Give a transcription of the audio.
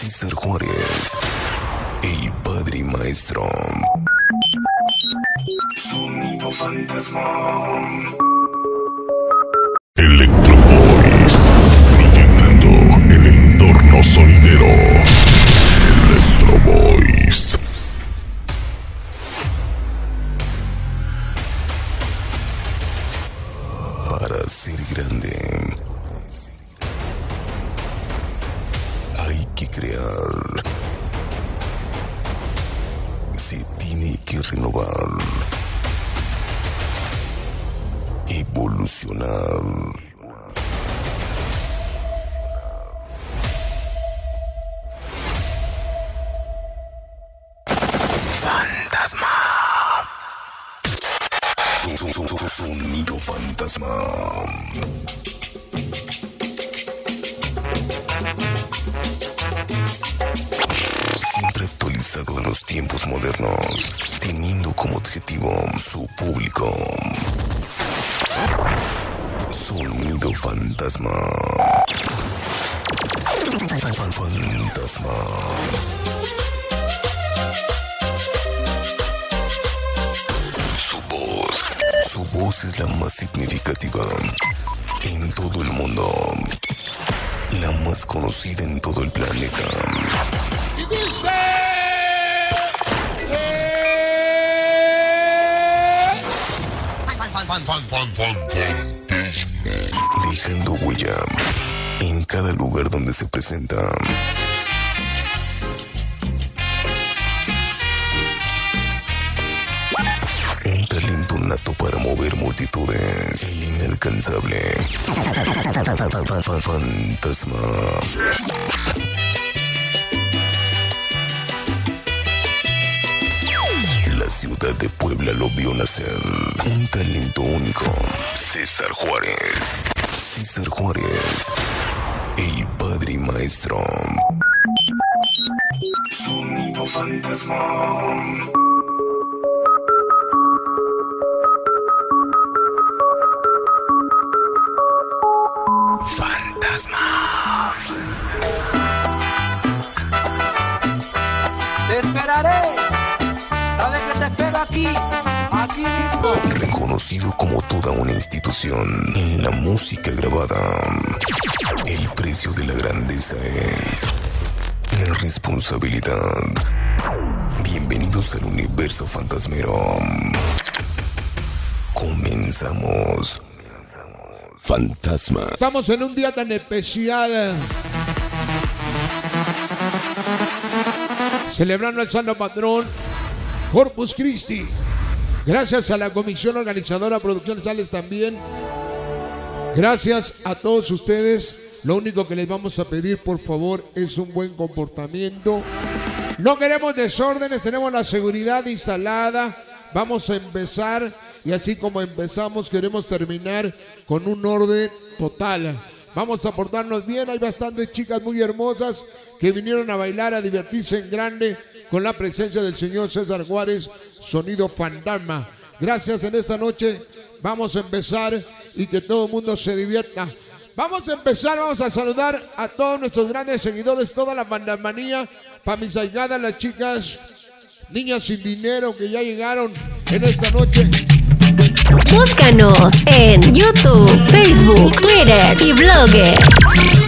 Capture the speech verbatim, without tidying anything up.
César Juárez, el padre y maestro. Sonido fantasma. Electro Boys, proyectando el entorno sonidero. Electro Boys. Para ser grande, hay que crear. Se tiene que renovar, evolucionar. Fantasma. Sonido fantasma. Siempre actualizado en los tiempos modernos, teniendo como objetivo su público. Sonido fantasma. Fantasma. Su voz. Su voz es la más significativa en todo el mundo. La más conocida en todo el planeta. Y dice... Eh... Fan, fan, fan, fan, fan, fan. Dejando huella en cada lugar donde se presenta. Un talento nato para mover multitudes. El inalcanzable. Fantasma. La ciudad de Puebla lo vio nacer. Un talento único. César Juárez. César Juárez, el padre y maestro. Sonido fantasma. Fantasma. Te esperaré. Sabes que te espero aquí, aquí mismo. Reconocido como toda una institución en la música grabada. El precio de la grandeza es la responsabilidad. Bienvenidos al universo fantasmero. Comenzamos. Fantasma. Estamos en un día tan especial, celebrando el santo patrón Corpus Christi. Gracias a la comisión organizadora, Producciones Sales también. Gracias a todos ustedes. Lo único que les vamos a pedir, por favor, es un buen comportamiento. No queremos desórdenes, tenemos la seguridad instalada. Vamos a empezar y así como empezamos, queremos terminar con un orden total. Vamos a portarnos bien. Hay bastantes chicas muy hermosas que vinieron a bailar, a divertirse en grande con la presencia del señor César Juárez, Sonido Fantasma. Gracias en esta noche. Vamos a empezar y que todo el mundo se divierta. Vamos a empezar, vamos a saludar a todos nuestros grandes seguidores, toda la fantasmanía, para mis allegadas, las chicas, niñas sin dinero que ya llegaron en esta noche. Búscanos en YouTube, Facebook, Twitter y Blogger.